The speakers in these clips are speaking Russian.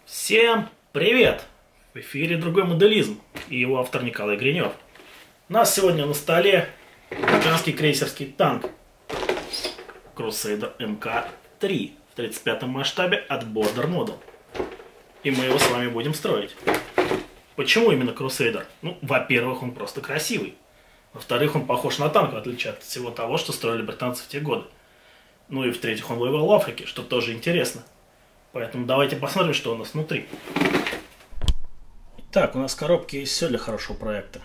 Всем привет! В эфире «Другой моделизм» и его автор Николай Гринев. У нас сегодня на столе американский крейсерский танк Crusader МК-3 в 35-м масштабе от Border Model. И мы его с вами будем строить. Почему именно Crusader? Ну, во-первых, он просто красивый. Во-вторых, он похож на танк, в отличие от всего того, что строили британцы в те годы. Ну и в-третьих, он воевал в Африке, что тоже интересно. Поэтому давайте посмотрим, что у нас внутри. Так, у нас в коробке есть все для хорошего проекта.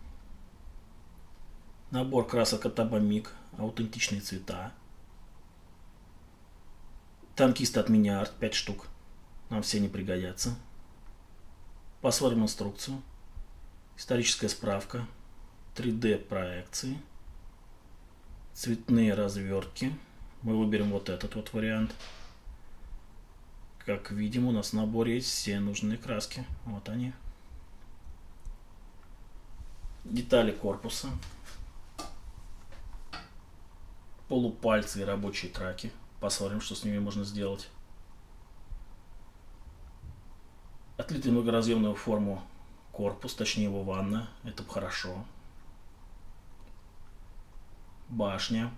Набор красок от Абамик, аутентичные цвета. Танкисты от Миниарт, 5 штук. Нам все не пригодятся. Посмотрим инструкцию. Историческая справка. 3D проекции. Цветные развертки. Мы выберем вот этот вот вариант. Как видим, у нас в наборе есть все нужные краски. Вот они. Детали корпуса. Полупальцы и рабочие траки. Посмотрим, что с ними можно сделать. Отлитый многоразъемную форму корпус, точнее его ванна. Это хорошо. Башня.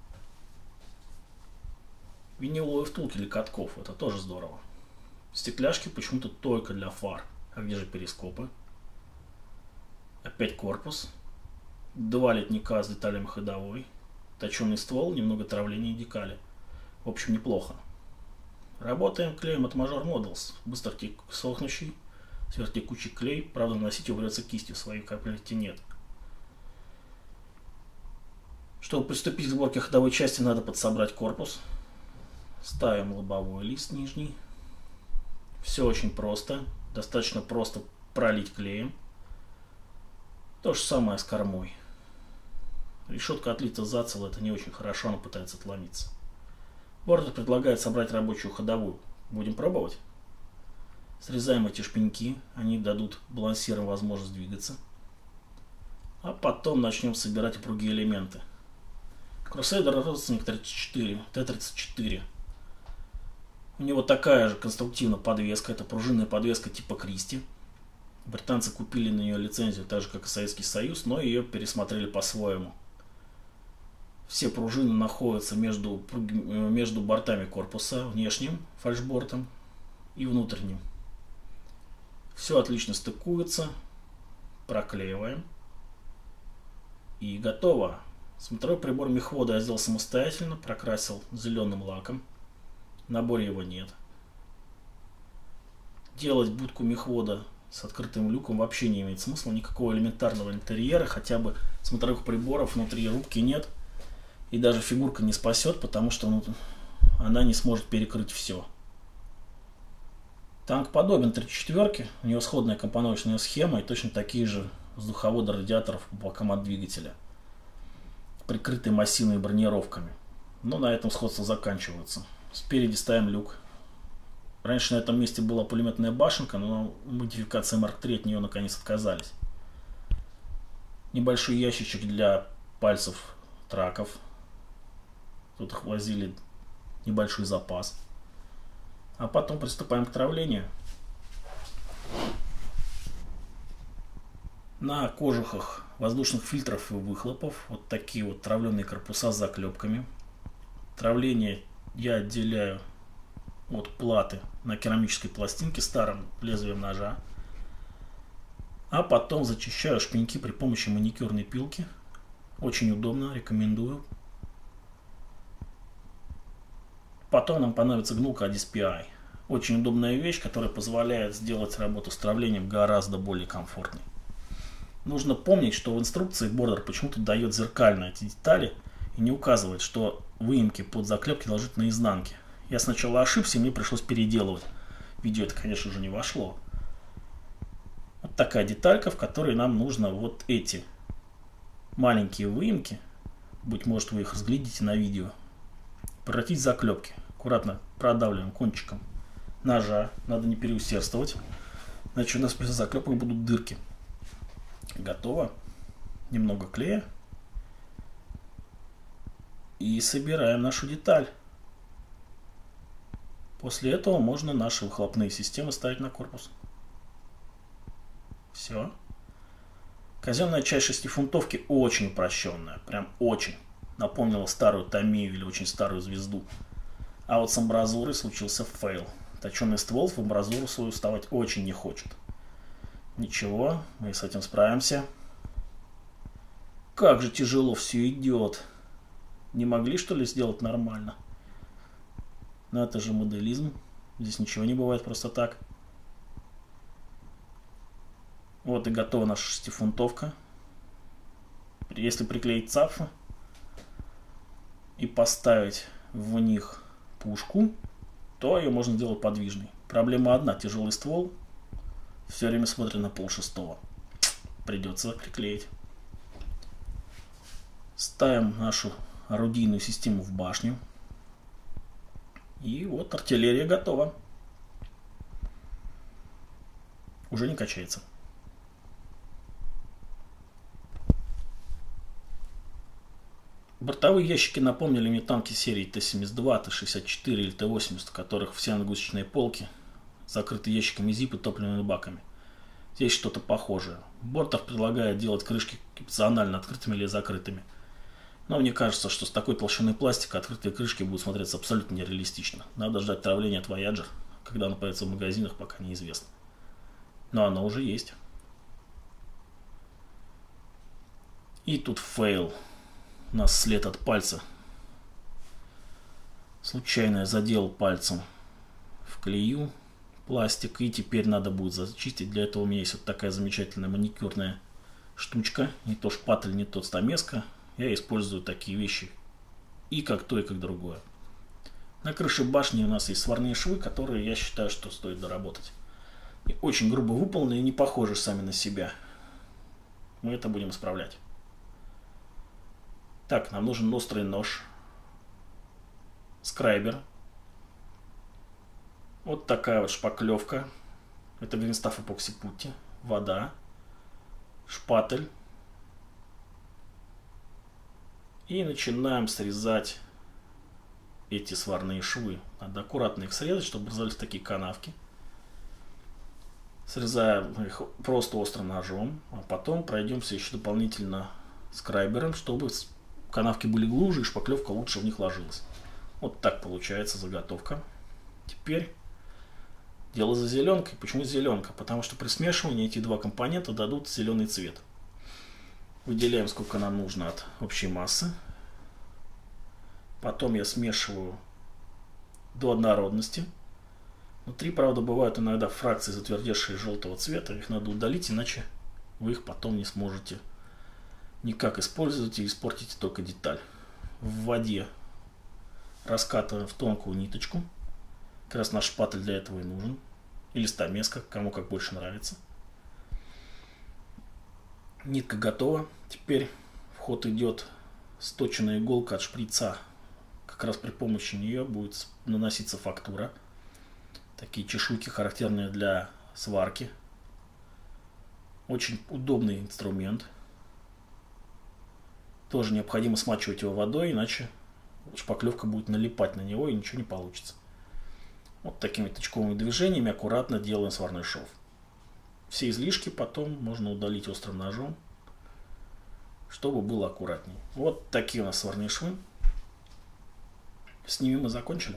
Виниловые втулки для катков, это тоже здорово. Стекляшки почему-то только для фар. А где же перископы? Опять корпус. 2 литника с деталями ходовой. Точеный ствол, немного травления и декали. В общем, неплохо. Работаем клеем от Major Models. Быстро сохнущий, сверхтекучий клей. Правда, наносить его придется кистью, своей в комплекте нет. Чтобы приступить к сборке ходовой части, надо подсобрать корпус. Ставим лобовой лист нижний. Все очень просто. Достаточно просто пролить клеем. То же самое с кормой. Решетка отлита зацело, это не очень хорошо, она пытается отломиться. Бордер предлагает собрать рабочую ходовую. Будем пробовать. Срезаем эти шпеньки, они дадут балансирам возможность двигаться. А потом начнем собирать упругие элементы. Crusader родственник 34, Т-34. У него такая же конструктивная подвеска, это пружинная подвеска типа Кристи. Британцы купили на нее лицензию, так же как и Советский Союз, но ее пересмотрели по-своему. Все пружины находятся между бортами корпуса, внешним фальшбортом и внутренним. Все отлично стыкуется, проклеиваем. И готово. Смотровой прибор мехвода я сделал самостоятельно, прокрасил зеленым лаком. В наборе его нет. Делать будку мехвода с открытым люком вообще не имеет смысла. Никакого элементарного интерьера, хотя бы смотровых приборов внутри рубки нет. И даже фигурка не спасет, потому что она не сможет перекрыть все. Танк подобен 34-ке. У него сходная компоновочная схема и точно такие же воздуховоды радиаторов по бокам от двигателя, прикрытые массивными бронировками. Но на этом сходства заканчиваются. Спереди ставим люк. Раньше на этом месте была пулеметная башенка, но модификация Марк III от нее наконец отказались. Небольшой ящичек для пальцев траков. Тут их возили небольшой запас. А потом приступаем к травлению. На кожухах воздушных фильтров и выхлопов вот такие вот травленые корпуса с заклепками. Травление я отделяю от платы на керамической пластинке старым лезвием ножа. А потом зачищаю шпеньки при помощи маникюрной пилки. Очень удобно, рекомендую. Потом нам понадобится гнулка от DSPI. Очень удобная вещь, которая позволяет сделать работу с травлением гораздо более комфортной. Нужно помнить, что в инструкции Border почему-то дает зеркально эти детали и не указывает, что выемки под заклепки должны быть на изнанке. Я сначала ошибся, и мне пришлось переделывать. В видео это, конечно же, не вошло. Вот такая деталька, в которой нам нужно вот эти маленькие выемки, быть может, вы их разглядите на видео, превратить в заклепки. Аккуратно продавливаем кончиком ножа, надо не переусердствовать, иначе у нас при заклепках будут дырки. Готово. Немного клея. И собираем нашу деталь. После этого можно наши выхлопные системы ставить на корпус. Все. Казенная часть 6-фунтовки очень упрощенная. Прям очень. Напомнила старую Томию или очень старую звезду. А вот с амбразурой случился фейл. Точеный ствол в амбразуру свою вставать очень не хочет. Ничего, мы с этим справимся. Как же тяжело все идет. Не могли, что ли, сделать нормально? Но это же моделизм. Здесь ничего не бывает просто так. Вот и готова наша 6-фунтовка. Если приклеить цапфы и поставить в них пушку, то ее можно сделать подвижной. Проблема одна: тяжелый ствол все время смотрит на 5/6. Придется приклеить. Ставим нашу орудийную систему в башню. И вот артиллерия готова. Уже не качается. Бортовые ящики напомнили мне танки серии Т-72, Т-64 или Т-80, у которых все нагрузочные полки закрыты ящиками ZIP и топливными баками. Здесь что-то похожее. Бортов предлагает делать крышки опционально открытыми или закрытыми. Но мне кажется, что с такой толщиной пластика открытые крышки будут смотреться абсолютно нереалистично. Надо ждать травления от Voyager. Когда оно появится в магазинах, пока неизвестно. Но оно уже есть. И тут фейл. У нас след от пальца. Случайно я задел пальцем в клею пластик. И теперь надо будет зачистить. Для этого у меня есть вот такая замечательная маникюрная штучка. Не то шпатель, не то стамеска. Я использую такие вещи и как то, и как другое. На крыше башни у нас есть сварные швы, которые я считаю, что стоит доработать. И очень грубо выполнены и не похожи сами на себя. Мы это будем исправлять. Так, нам нужен острый нож. Скрайбер. Вот такая вот шпаклевка. Это Greenstuff эпокси путти. Вода. Шпатель. И начинаем срезать эти сварные швы. Надо аккуратно их срезать, чтобы образовались такие канавки. Срезаем их просто острым ножом, а потом пройдемся еще дополнительно скрайбером, чтобы канавки были глубже и шпаклевка лучше в них ложилась. Вот так получается заготовка. Теперь дело за зеленкой. Почему зеленка? Потому что при смешивании эти два компонента дадут зеленый цвет. Выделяем, сколько нам нужно от общей массы. Потом я смешиваю до однородности. Внутри, правда, бывают иногда фракции, затвердевшие желтого цвета. Их надо удалить, иначе вы их потом не сможете никак использовать и испортите только деталь. В воде раскатываем в тонкую ниточку. Как раз наш шпатель для этого и нужен. Или стамеска, кому как больше нравится. Нитка готова. Теперь в ход идет сточенная иголка от шприца. Как раз при помощи нее будет наноситься фактура. Такие чешуйки, характерные для сварки. Очень удобный инструмент. Тоже необходимо смачивать его водой, иначе шпаклевка будет налипать на него и ничего не получится. Вот такими тычковыми движениями аккуратно делаем сварной шов. Все излишки потом можно удалить острым ножом, чтобы было аккуратнее. Вот такие у нас сварные швы. С ними мы закончили.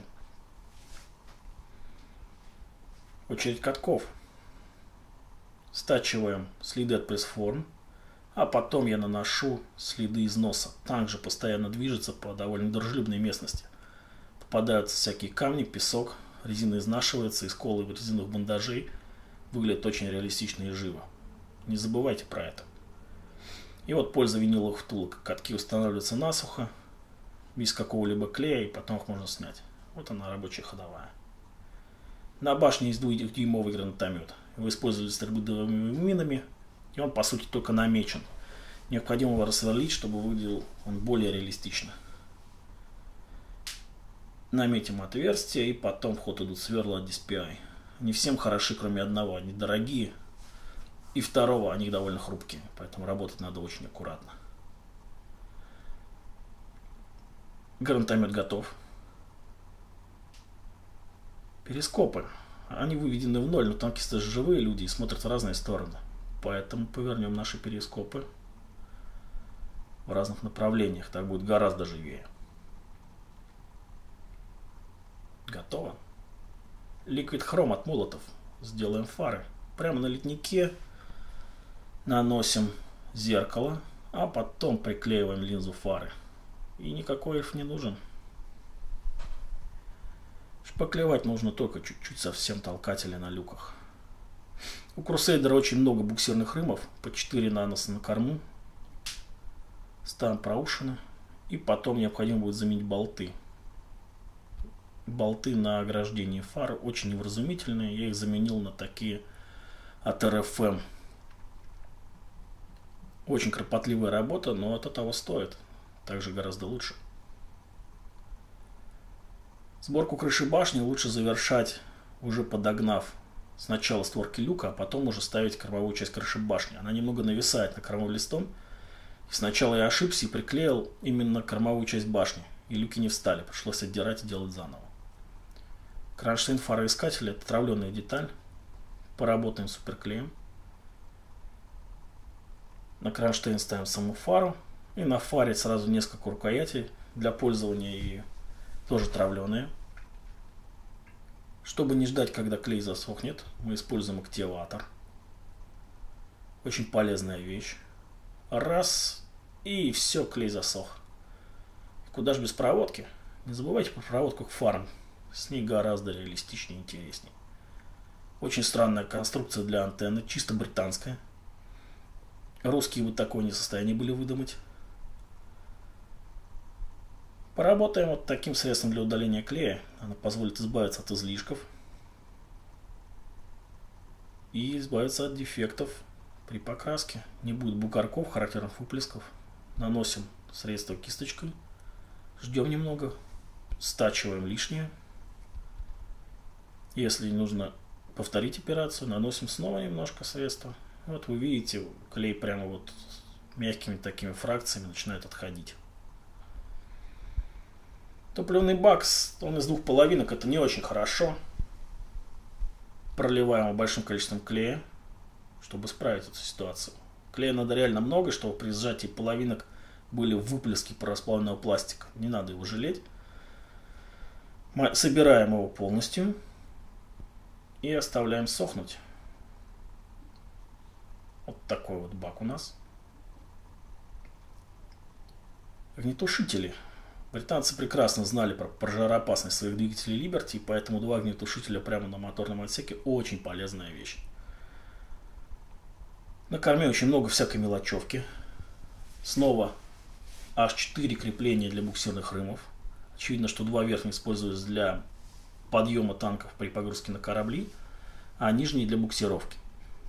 Очередь катков. Стачиваем следы от пресс-форм, а потом я наношу следы износа. Также постоянно движется по довольно дружелюбной местности. Попадаются всякие камни, песок, резина изнашивается, и сколы резиновых бандажей выглядят очень реалистично и живо. Не забывайте про это. И вот, пользуясь виниловых втулок, катки устанавливаются насухо, без какого-либо клея, и потом их можно снять. Вот она, рабочая ходовая. На башне есть 2-дюймовый гранатомет. Его использовали стрельбы дымовыми минами, и он, по сути, только намечен. Необходимо его рассверлить, чтобы выглядел он более реалистично. Наметим отверстие, и потом в ход идут сверла от DSPI. Не всем хороши, кроме одного. Они дорогие. И второго, они довольно хрупкие. Поэтому работать надо очень аккуратно. Гранатомет готов. Перископы. Они выведены в ноль, но танкисты же живые люди и смотрят в разные стороны. Поэтому повернем наши перископы в разных направлениях. Так будет гораздо живее. Готово. Liquid Chrome от молотов. Сделаем фары. Прямо на литнике наносим зеркало, а потом приклеиваем линзу фары. И никакой эльф не нужен. Шпаклевать нужно только чуть-чуть совсем толкатели на люках. У Crusader очень много буксирных рымов, по 4 наноса на корму. Ставим проушины. И потом необходимо будет заменить болты. Болты на ограждении фары очень невразумительные. Я их заменил на такие от RFM. Очень кропотливая работа, но это того стоит. Также гораздо лучше. Сборку крыши башни лучше завершать, уже подогнав сначала створки люка, а потом уже ставить кормовую часть крыши башни. Она немного нависает над кормовым листом. И сначала я ошибся и приклеил именно кормовую часть башни. И люки не встали, пришлось отдирать и делать заново. Кронштейн фароискателя — это травленная деталь. Поработаем суперклеем. На кронштейн ставим саму фару. И на фаре сразу несколько рукоятей для пользования и тоже травленые. Чтобы не ждать, когда клей засохнет, мы используем активатор. Очень полезная вещь. Раз, и все, клей засох. Куда же без проводки? Не забывайте про проводку к фарам. С ней гораздо реалистичнее и интереснее. Очень странная конструкция для антенны, чисто британская. Русские бы такое не в состоянии были выдумать. Поработаем вот таким средством для удаления клея. Оно позволит избавиться от излишков и избавиться от дефектов при покраске. Не будет бугорков, характерных выплесков. Наносим средство кисточкой. Ждем немного. Стачиваем лишнее. Если нужно повторить операцию, наносим снова немножко средства. Вот вы видите, клей прямо вот мягкими такими фракциями начинает отходить. Топливный бак, он из 2 половинок, это не очень хорошо. Проливаем его большим количеством клея, чтобы исправить эту ситуацию. Клея надо реально много, чтобы при сжатии половинок были выплески паросплавленного пластика. Не надо его жалеть. Мы собираем его полностью и оставляем сохнуть. Вот такой вот бак у нас. Огнетушители. Британцы прекрасно знали про пожароопасность своих двигателей Liberty, поэтому 2 огнетушителя прямо на моторном отсеке очень полезная вещь. На корме очень много всякой мелочевки. Снова аж 4 крепления для буксирных рымов. Очевидно, что 2 верхних используются для подъема танков при погрузке на корабли, а нижние для буксировки.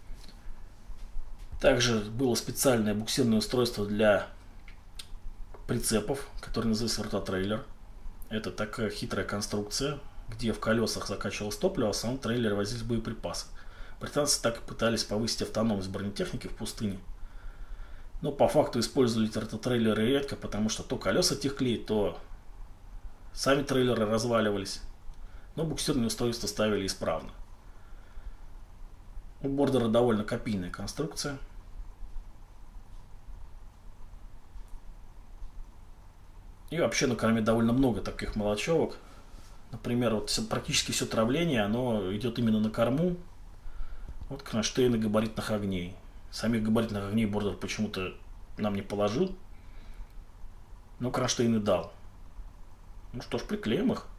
Также было специальное буксирное устройство для прицепов, который называется рототрейлер. Это такая хитрая конструкция, где в колесах закачивалось топливо, а в самом трейлере возились боеприпасы. Британцы так и пытались повысить автономность бронетехники в пустыне. Но по факту использовали рототрейлеры редко, потому что то колеса текли, то сами трейлеры разваливались. Но буксирные устройства ставили исправно. У бордера довольно копийная конструкция. И вообще на корме довольно много таких мелочевок. Например, вот практически все травление, оно идет именно на корму. Вот кронштейны габаритных огней. Самих габаритных огней бордер почему-то нам не положил. Но кронштейны дал. Ну что ж, приклеим их.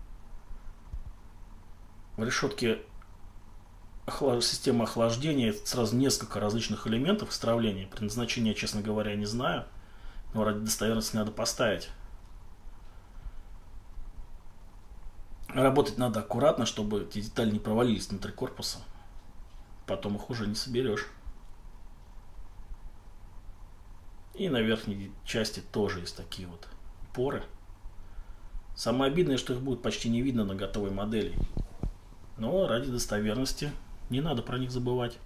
В решетке системы охлаждения сразу несколько различных элементов стравления. Предназначение, честно говоря, не знаю. Но ради достоверности надо поставить. Работать надо аккуратно, чтобы эти детали не провалились внутри корпуса. Потом их уже не соберешь. И на верхней части тоже есть такие вот поры. Самое обидное, что их будет почти не видно на готовой модели. Но ради достоверности не надо про них забывать.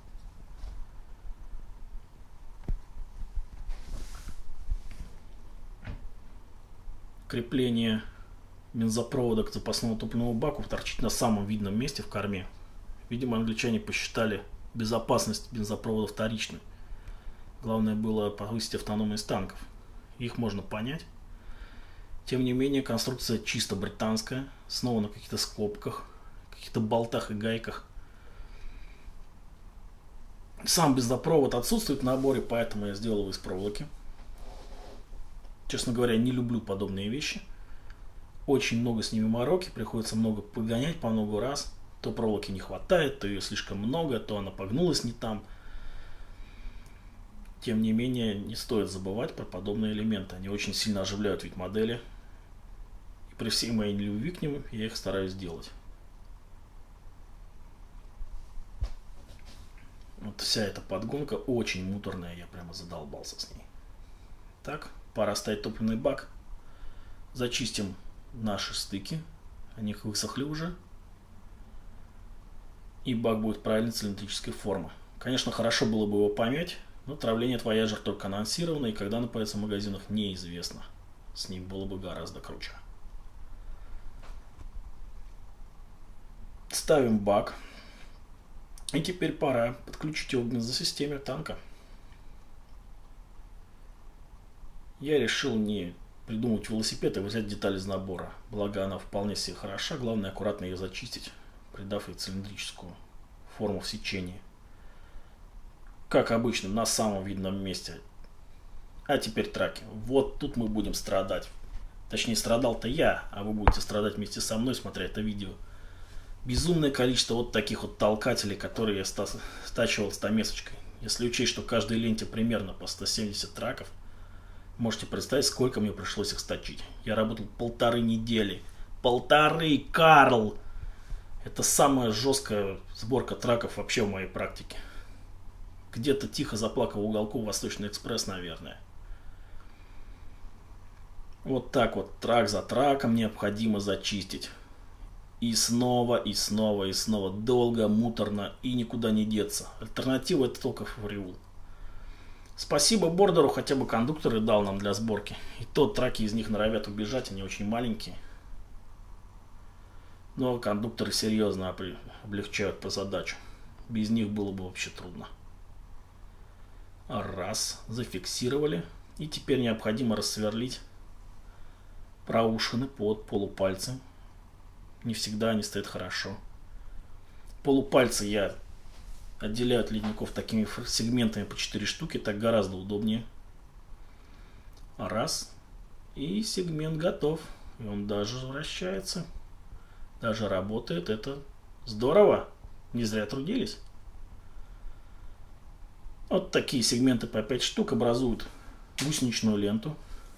Крепление бензопровода к запасному топливному баку торчит на самом видном месте в корме. Видимо, англичане посчитали безопасность бензопровода вторичной. Главное было повысить автономность танков. Их можно понять. Тем не менее, конструкция чисто британская, снова на каких-то скобках, каких-то болтах и гайках. Сам бензопровод отсутствует в наборе, поэтому я сделал его из проволоки. Честно говоря, не люблю подобные вещи. Очень много с ними мороки, приходится много погонять по много раз. То проволоки не хватает, то ее слишком много, то она погнулась не там. Тем не менее, не стоит забывать про подобные элементы. Они очень сильно оживляют вид модели. И при всей моей нелюбви к ним я их стараюсь делать. Вот вся эта подгонка очень муторная, я прямо задолбался с ней. Так, пора ставить топливный бак. Зачистим наши стыки. Они высохли уже. И бак будет правильной цилиндрической формы. Конечно, хорошо было бы его помять, но травление от Voyager только анонсировано, и когда оно появится в магазинах, неизвестно. С ним было бы гораздо круче. Ставим бак. И теперь пора подключить его к бензосистеме танка. Я решил не придумать велосипед и взять деталь из набора. Благо она вполне себе хороша, главное аккуратно ее зачистить, придав ей цилиндрическую форму в сечении. Как обычно, на самом видном месте. А теперь траки. Вот тут мы будем страдать. Точнее, страдал-то я, а вы будете страдать вместе со мной, смотря это видео. Безумное количество вот таких вот толкателей, которые я стачивал стамесочкой. Если учесть, что в каждой ленте примерно по 170 траков, можете представить, сколько мне пришлось их сточить. Я работал 1,5 недели. 1,5, Карл! Это самая жесткая сборка траков вообще в моей практике. Где-то тихо заплакал в уголку Восточный экспресс, наверное. Вот так вот, трак за траком необходимо зачистить. И снова, и снова, и снова. Долго, муторно и никуда не деться. Альтернатива — это только фривол. Спасибо бордеру, хотя бы кондукторы дал нам для сборки. И то траки из них норовят убежать, они очень маленькие. Но кондукторы серьезно облегчают по задачу. Без них было бы вообще трудно. Раз, зафиксировали. И теперь необходимо рассверлить проушины под полупальцы. Не всегда они стоят хорошо. Полупальцы я отделяю от ледников такими сегментами по 4 штуки, так гораздо удобнее. Раз. И сегмент готов. И он даже вращается. Даже работает. Это здорово. Не зря трудились. Вот такие сегменты по 5 штук образуют гусеничную ленту.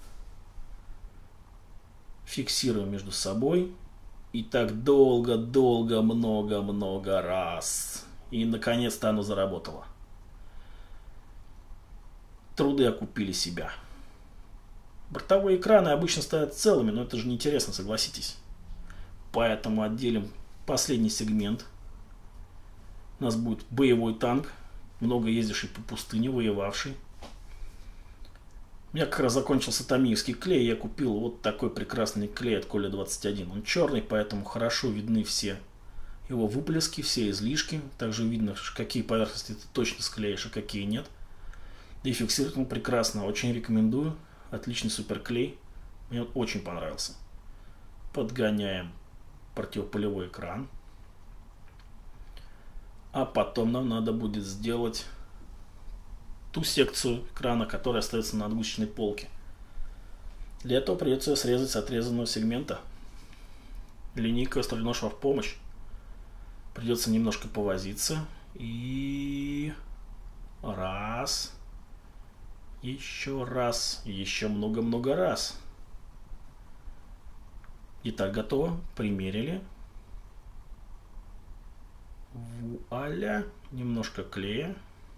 Фиксируем между собой. И так долго, много раз. И наконец-то оно заработало. Труды окупили себя. Бортовые экраны обычно стоят целыми, но это же неинтересно, согласитесь. Поэтому отделим последний сегмент. У нас будет боевой танк, много ездивший по пустыне, воевавший. У меня как раз закончился томиевский клей, я купил вот такой прекрасный клей от Коля 21. Он черный, поэтому хорошо видны все его выплески, все излишки. Также видно, какие поверхности ты точно склеишь, а какие нет. И фиксирует он прекрасно, очень рекомендую. Отличный суперклей, мне он очень понравился. Подгоняем противополевой экран. А потом нам надо будет сделать ту секцию экрана, которая остается на отгрузочной полке. Для этого придется ее срезать с отрезанного сегмента. Линейка остальной шва в помощь. Придется немножко повозиться. И раз. Еще раз. Еще много раз. Итак, готово. Примерили. Вуаля. Немножко клея.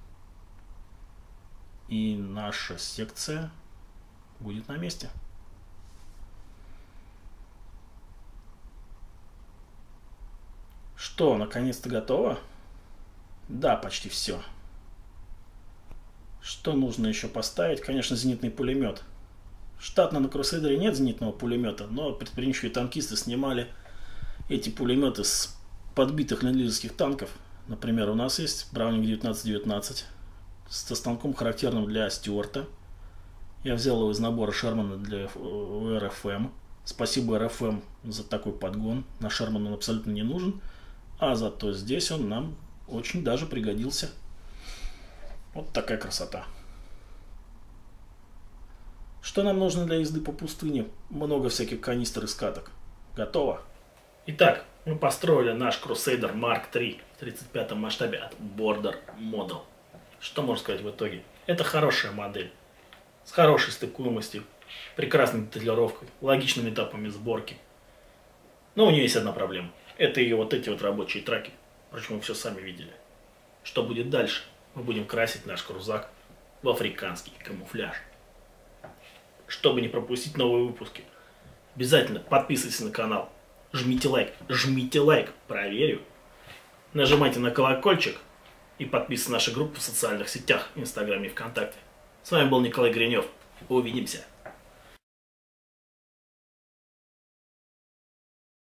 И наша секция будет на месте. Что, наконец-то готово? Да, почти все. Что нужно еще поставить? Конечно, зенитный пулемет. Штатно на Крусейдере нет зенитного пулемета, но предприимчивые танкисты снимали эти пулеметы с подбитых ленд-лизовских танков. Например, у нас есть Браунинг 1919 со станком, характерным для Стюарта. Я взял его из набора Шермана для РФМ. Спасибо РФМ за такой подгон. На Шерман он абсолютно не нужен. А зато здесь он нам очень даже пригодился. Вот такая красота. Что нам нужно для езды по пустыне? Много всяких канистр и скаток. Готово. Итак, мы построили наш Crusader Mark III в 35-м масштабе от Border Model. Что можно сказать в итоге? Это хорошая модель. С хорошей стыкуемостью, прекрасной деталировкой, логичными этапами сборки. Но у нее есть одна проблема. Это ее вот эти вот рабочие траки. Впрочем, вы все сами видели. Что будет дальше? Мы будем красить наш крузак в африканский камуфляж. Чтобы не пропустить новые выпуски, обязательно подписывайтесь на канал. Жмите лайк, проверю. Нажимайте на колокольчик и подписывайтесь на наши группы в социальных сетях, Инстаграме и ВКонтакте. С вами был Николай Гринев. Увидимся.